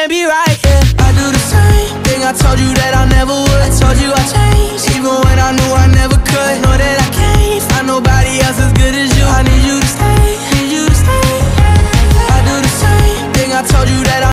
can't be right, yeah. I do the same thing I told you